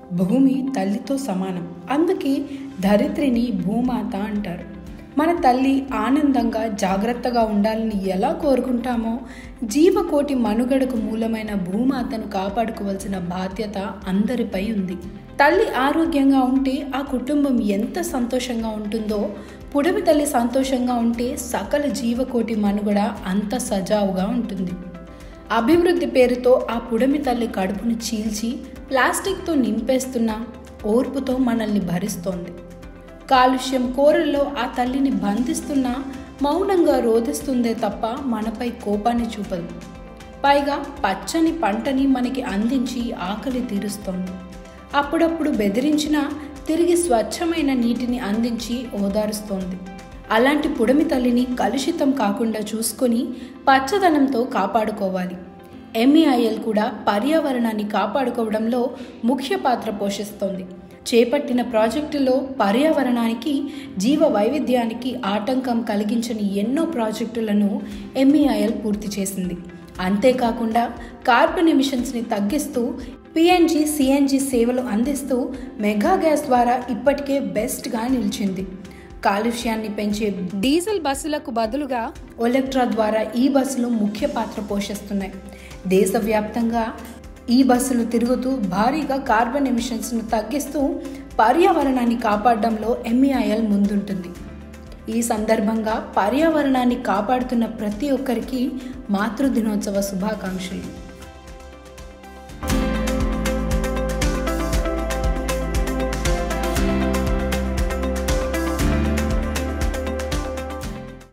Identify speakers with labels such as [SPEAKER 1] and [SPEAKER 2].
[SPEAKER 1] భూమి తల్లితో సమానం. అందుకే ధరిత్రిని భూమాత అంటారు. మన తల్లి ఆనందంగా జాగ్రత్తగా ఉండాలని ఎలా కోరుకుంటామో జీవకోటి మనుగడకు మూలమైన భూమాతను కాపాడుకోవాల్సిన బాధ్యత అందరిపై ఉంది. తల్లి ఆరోగ్యంగా ఉంటే ఆ కుటుంబం ఎంత సంతోషంగా ఉంటుందో, పుడమి తల్లి సంతోషంగా ఉంటే సకల జీవకోటి మనుగడ అంత సజావుగా ఉంటుంది. అభివృద్ధి పేరుతో ఆ పుడమి తల్లి కడుపును చీల్చి ప్లాస్టిక్తో నింపేస్తున్న ఓర్పుతో మనల్ని భరిస్తోంది. కాలుష్యం కోరల్లో ఆ తల్లిని బంధిస్తున్నా మౌనంగా రోధిస్తుందే తప్ప మనపై కోపాన్ని చూపదు. పైగా పచ్చని పంటని మనకి అందించి ఆకలి తీరుస్తోంది. అప్పుడప్పుడు బెదిరించినా తిరిగి స్వచ్ఛమైన నీటిని అందించి ఓదారుస్తోంది. అలాంటి పుడమి తల్లిని కలుషితం కాకుండా చూసుకొని పచ్చదనంతో కాపాడుకోవాలి. MEIL కూడా పర్యావరణాన్ని కాపాడుకోవడంలో ముఖ్య పాత్ర పోషిస్తోంది. చేపట్టిన ప్రాజెక్టులో పర్యావరణానికి, జీవ వైవిధ్యానికి ఆటంకం కలిగించని ఎన్నో ప్రాజెక్టులను MEIL పూర్తి చేసింది. అంతేకాకుండా కార్బన్ ఎమిషన్స్ని తగ్గిస్తూ PNG, CNG సేవలు అందిస్తూ మెగా గ్యాస్ ద్వారా ఇప్పటికే బెస్ట్గా నిలిచింది. కాలుష్యాన్ని పెంచే డీజిల్ బస్సులకు బదులుగా ఒలెక్ట్రా ద్వారా ఈ బస్సులు ముఖ్య పాత్ర పోషిస్తున్నాయి. దేశవ్యాప్తంగా ఈ బస్సులు తిరుగుతూ భారీగా కార్బన్ ఎమిషన్స్ను తగ్గిస్తూ పర్యావరణాన్ని కాపాడడంలో MEIL ముందుంటుంది. ఈ సందర్భంగా పర్యావరణాన్ని కాపాడుతున్న ప్రతి ఒక్కరికి మాతృదినోత్సవ శుభాకాంక్షలు.